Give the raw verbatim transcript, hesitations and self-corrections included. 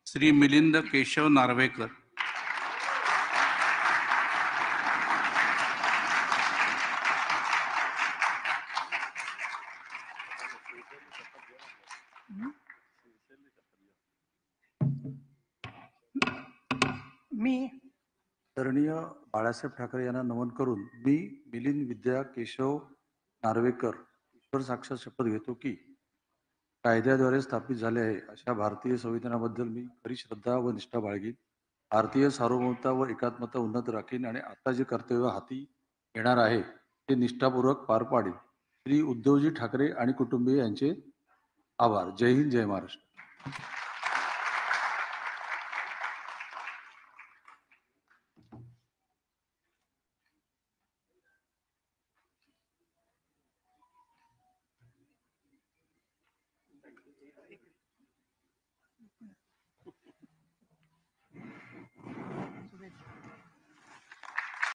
श्री मिलिंद केशव नार्वेकर, मी आदरणीय बाळासाहेब ठाकरे यांना नमन करून मी मिलिंद विद्या केशव नार्वेकर ईश्वर साक्षात शपथ घेतो की कायद्याद्वारे स्थापित झाले आहे अशा भारतीय संविधानाबद्दल मी खरी श्रद्धा व निष्ठा बाळगीन, भारतीय सार्वभौमता व एकात्मता उन्नत राखीन आणि आता जे कर्तव्य हाती येणार आहे ते निष्ठापूर्वक पार पाडीन. श्री उद्धवजी ठाकरे आणि कुटुंबीय यांचे आभार. जय हिंद, जय महाराष्ट्र.